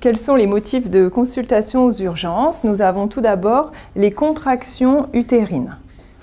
Quels sont les motifs de consultation aux urgences? Nous avons tout d'abord les contractions utérines.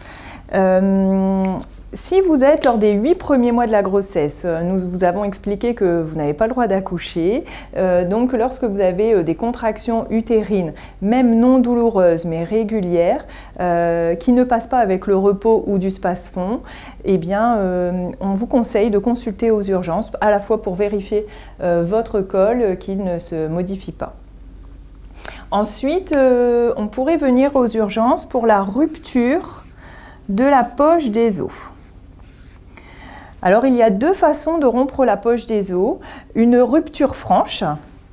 Si vous êtes lors des 8 premiers mois de la grossesse, nous vous avons expliqué que vous n'avez pas le droit d'accoucher. Donc lorsque vous avez des contractions utérines, même non douloureuses mais régulières, qui ne passent pas avec le repos ou du space-fond, eh bien, on vous conseille de consulter aux urgences, à la fois pour vérifier votre col qui ne se modifie pas. Ensuite, on pourrait venir aux urgences pour la rupture de la poche des os. Alors, il y a deux façons de rompre la poche des os. Une rupture franche.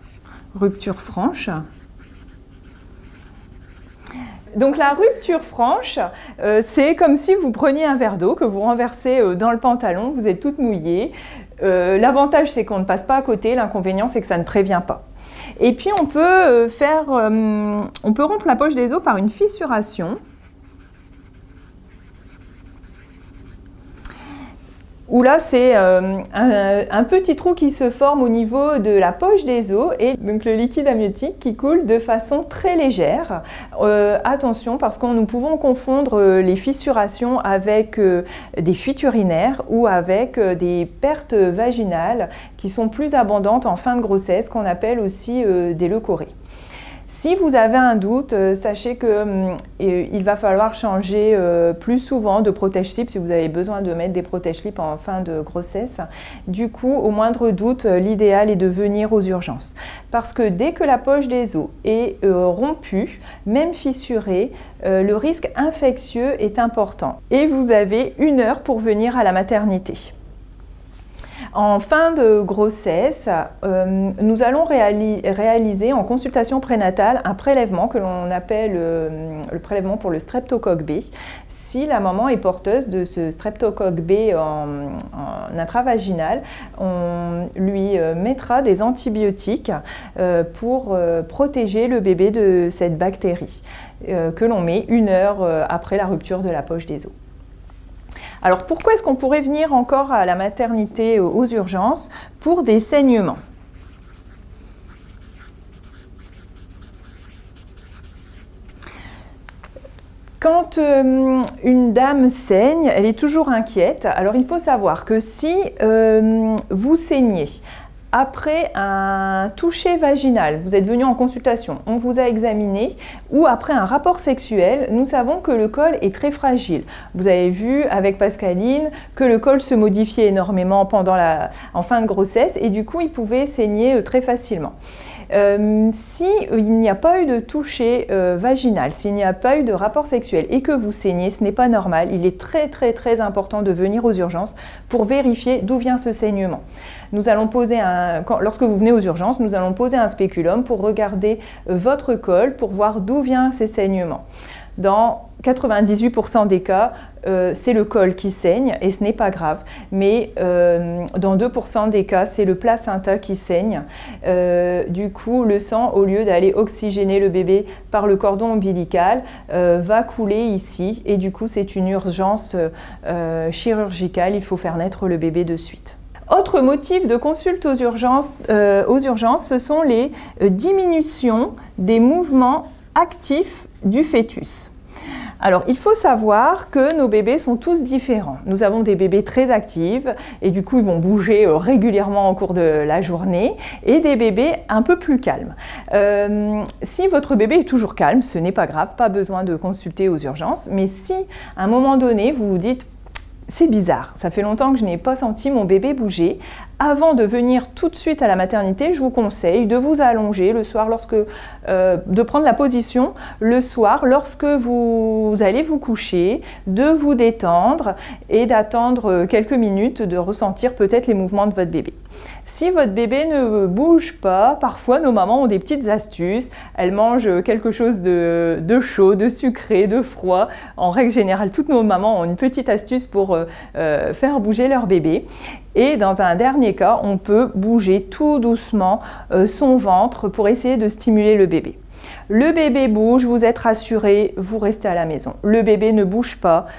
Donc, la rupture franche, c'est comme si vous preniez un verre d'eau que vous renversez dans le pantalon, vous êtes toute mouillée. L'avantage, c'est qu'on ne passe pas à côté. L'inconvénient, c'est que ça ne prévient pas. Et puis, on peut rompre la poche des os par une fissuration. Où là, c'est un petit trou qui se forme au niveau de la poche des os et donc le liquide amniotique qui coule de façon très légère. Attention, parce que nous pouvons confondre les fissurations avec des fuites urinaires ou avec des pertes vaginales qui sont plus abondantes en fin de grossesse, qu'on appelle aussi des leucorrhées. Si vous avez un doute, sachez qu'il va falloir changer plus souvent de protège-slip si vous avez besoin de mettre des protège-slip en fin de grossesse. Du coup, au moindre doute, l'idéal est de venir aux urgences. Parce que dès que la poche des os est rompue, même fissurée, le risque infectieux est important. Et vous avez 1 heure pour venir à la maternité. En fin de grossesse, nous allons réaliser en consultation prénatale un prélèvement que l'on appelle le prélèvement pour le streptocoque B. Si la maman est porteuse de ce streptocoque B en intravaginal, on lui mettra des antibiotiques pour protéger le bébé de cette bactérie que l'on met 1 heure après la rupture de la poche des os. Alors pourquoi est-ce qu'on pourrait venir encore à la maternité aux urgences? Pour des saignements. Quand une dame saigne, elle est toujours inquiète. Alors il faut savoir que si vous saignez après un toucher vaginal, vous êtes venu en consultation, on vous a examiné, ou après un rapport sexuel, nous savons que le col est très fragile. Vous avez vu avec Pascaline que le col se modifiait énormément en fin de grossesse et du coup il pouvait saigner très facilement. S'il n'y a pas eu de toucher vaginal, s'il n'y a pas eu de rapport sexuel et que vous saignez, ce n'est pas normal. Il est très important de venir aux urgences pour vérifier d'où vient ce saignement. Nous allons poser lorsque vous venez aux urgences, nous allons poser un spéculum pour regarder votre col pour voir d'où viennent ces saignements. Dans 98% des cas, c'est le col qui saigne et ce n'est pas grave. Mais dans 2% des cas, c'est le placenta qui saigne. Du coup, le sang, au lieu d'aller oxygéner le bébé par le cordon ombilical, va couler ici. Et du coup, c'est une urgence chirurgicale. Il faut faire naître le bébé de suite. Autre motif de consulte aux urgences, ce sont les diminutions des mouvements actifs du fœtus. Alors, il faut savoir que nos bébés sont tous différents. Nous avons des bébés très actifs et du coup, ils vont bouger régulièrement au cours de la journée et des bébés un peu plus calmes. Si votre bébé est toujours calme, ce n'est pas grave, pas besoin de consulter aux urgences. Mais si, à un moment donné, vous vous dites c'est bizarre, ça fait longtemps que je n'ai pas senti mon bébé bouger. Avant de venir tout de suite à la maternité, je vous conseille de vous allonger le soir, de prendre la position le soir lorsque vous allez vous coucher, de vous détendre et d'attendre quelques minutes de ressentir peut-être les mouvements de votre bébé. Si votre bébé ne bouge pas, parfois nos mamans ont des petites astuces. Elles mangent quelque chose de chaud, de sucré, de froid. En règle générale, toutes nos mamans ont une petite astuce pour faire bouger leur bébé. Et dans un dernier cas, on peut bouger tout doucement son ventre pour essayer de stimuler le bébé. Le bébé bouge, vous êtes rassuré, vous restez à la maison. Le bébé ne bouge pas,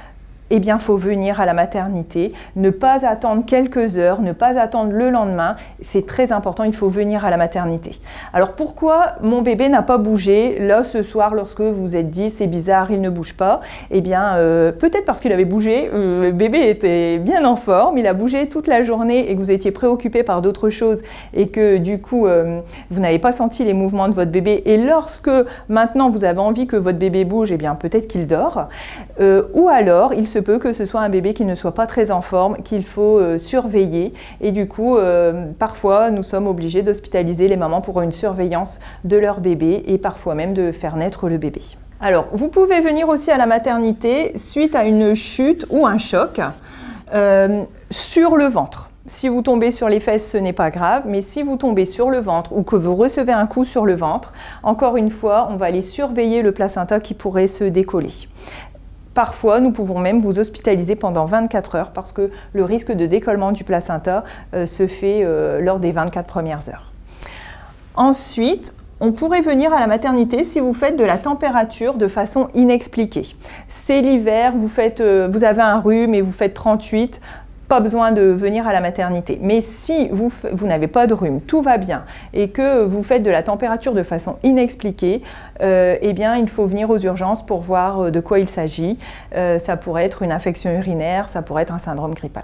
eh bien, il faut venir à la maternité, ne pas attendre quelques heures, ne pas attendre le lendemain. C'est très important, il faut venir à la maternité. Alors, pourquoi mon bébé n'a pas bougé là ce soir lorsque vous vous êtes dit c'est bizarre, il ne bouge pas? Eh bien, peut-être parce qu'il avait bougé, le bébé était bien en forme, il a bougé toute la journée et que vous étiez préoccupé par d'autres choses et que du coup, vous n'avez pas senti les mouvements de votre bébé. Et lorsque maintenant vous avez envie que votre bébé bouge, eh bien, peut-être qu'il dort. Ou alors, il se peut que ce soit un bébé qui ne soit pas très en forme, qu'il faut surveiller. Et du coup, parfois, nous sommes obligés d'hospitaliser les mamans pour une surveillance de leur bébé et parfois même de faire naître le bébé. Alors, vous pouvez venir aussi à la maternité suite à une chute ou un choc sur le ventre. Si vous tombez sur les fesses, ce n'est pas grave, mais si vous tombez sur le ventre ou que vous recevez un coup sur le ventre, encore une fois, on va aller surveiller le placenta qui pourrait se décoller. Parfois, nous pouvons même vous hospitaliser pendant 24 heures parce que le risque de décollement du placenta se fait lors des 24 premières heures. Ensuite, on pourrait venir à la maternité si vous faites de la température de façon inexpliquée. C'est l'hiver, vous avez un rhume et vous faites 38, pas besoin de venir à la maternité. Mais si vous n'avez pas de rhume, tout va bien, et que vous faites de la température de façon inexpliquée, eh bien, il faut venir aux urgences pour voir de quoi il s'agit. Ça pourrait être une infection urinaire, ça pourrait être un syndrome grippal.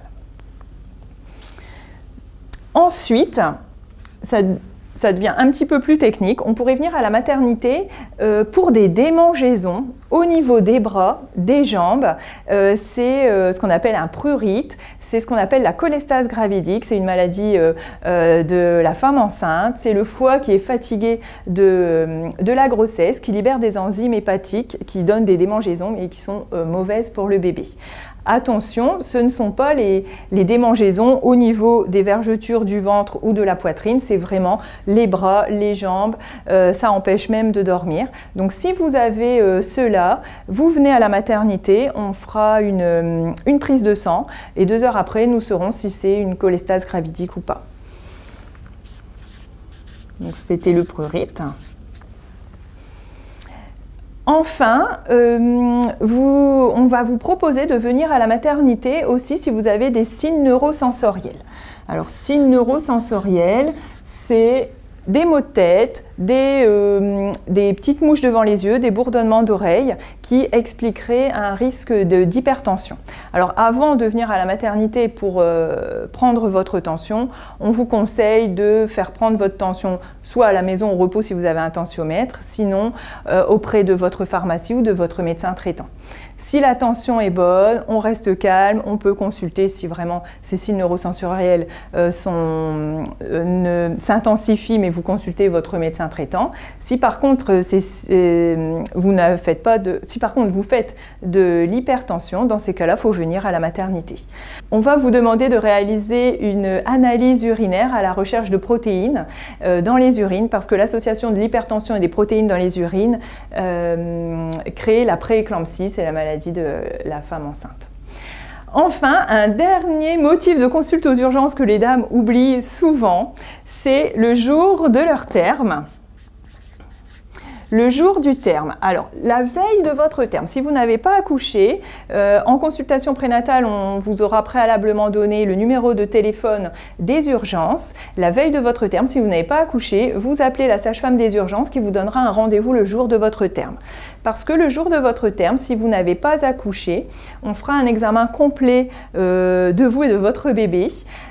Ensuite, ça devient un petit peu plus technique. On pourrait venir à la maternité pour des démangeaisons au niveau des bras, des jambes. C'est ce qu'on appelle un prurite. C'est ce qu'on appelle la cholestase gravidique. C'est une maladie de la femme enceinte. C'est le foie qui est fatigué de la grossesse, qui libère des enzymes hépatiques qui donnent des démangeaisons et qui sont mauvaises pour le bébé. Attention, ce ne sont pas les démangeaisons au niveau des vergetures du ventre ou de la poitrine, c'est vraiment les bras, les jambes, ça empêche même de dormir. Donc si vous avez cela, vous venez à la maternité, on fera une prise de sang et 2 heures après, nous saurons si c'est une cholestase gravidique ou pas. Donc c'était le prurite. Enfin, on va vous proposer de venir à la maternité aussi si vous avez des signes neurosensoriels. Alors, signes neurosensoriels, c'est des maux de tête, des petites mouches devant les yeux, des bourdonnements d'oreilles qui expliqueraient un risque d'hypertension. Alors avant de venir à la maternité pour prendre votre tension, on vous conseille de faire prendre votre tension soit à la maison au repos si vous avez un tensiomètre, sinon auprès de votre pharmacie ou de votre médecin traitant. Si la tension est bonne, on reste calme, on peut consulter si vraiment ces signes neurosensoriels s'intensifient, mais vous consultez votre médecin traitant. Si par contre, vous faites de l'hypertension, dans ces cas-là, il faut venir à la maternité. On va vous demander de réaliser une analyse urinaire à la recherche de protéines dans les urines, parce que l'association de l'hypertension et des protéines dans les urines crée la prééclampsie, c'est la maladie de la femme enceinte. Enfin, un dernier motif de consulte aux urgences que les dames oublient souvent, c'est le jour de leur terme. Le jour du terme. Alors, la veille de votre terme, si vous n'avez pas accouché, en consultation prénatale, on vous aura préalablement donné le numéro de téléphone des urgences. La veille de votre terme, si vous n'avez pas accouché, vous appelez la sage-femme des urgences qui vous donnera un rendez-vous le jour de votre terme. Parce que le jour de votre terme, si vous n'avez pas accouché, on fera un examen complet de vous et de votre bébé.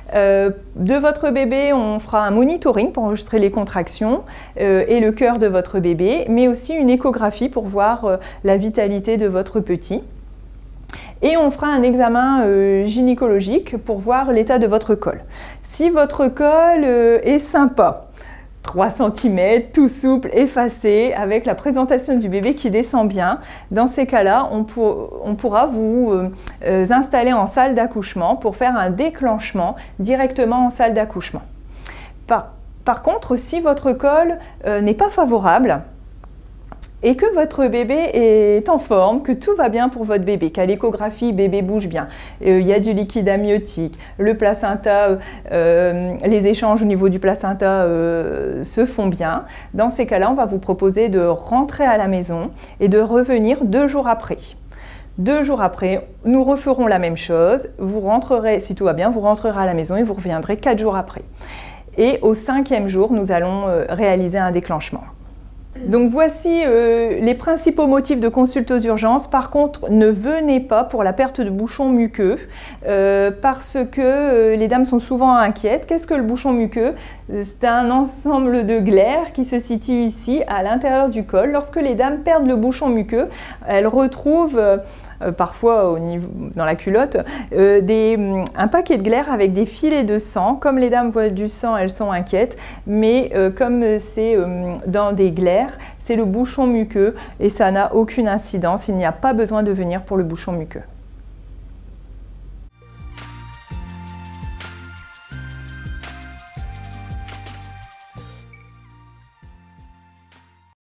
On fera un monitoring pour enregistrer les contractions et le cœur de votre bébé, mais aussi une échographie pour voir la vitalité de votre petit. Et on fera un examen gynécologique pour voir l'état de votre col. Si votre col est sympa, 3 cm, tout souple, effacé, avec la présentation du bébé qui descend bien. Dans ces cas-là, on pourra vous installer en salle d'accouchement pour faire un déclenchement directement en salle d'accouchement. Par contre, si votre col n'est pas favorable, et que votre bébé est en forme, que tout va bien pour votre bébé, qu'à l'échographie, bébé bouge bien, il y a du liquide amniotique, le placenta, les échanges au niveau du placenta se font bien. Dans ces cas-là, on va vous proposer de rentrer à la maison et de revenir 2 jours après. 2 jours après, nous referons la même chose. Vous rentrerez, si tout va bien, vous rentrerez à la maison et vous reviendrez 4 jours après. Et au 5e jour, nous allons réaliser un déclenchement. Donc voici les principaux motifs de consulte aux urgences. Par contre, ne venez pas pour la perte de bouchon muqueux parce que les dames sont souvent inquiètes. Qu'est-ce que le bouchon muqueux? C'est un ensemble de glaires qui se situe ici à l'intérieur du col. Lorsque les dames perdent le bouchon muqueux, elles retrouvent parfois dans la culotte, un paquet de glaires avec des filets de sang. Comme les dames voient du sang, elles sont inquiètes, mais comme c'est dans des glaires, c'est le bouchon muqueux et ça n'a aucune incidence. Il n'y a pas besoin de venir pour le bouchon muqueux.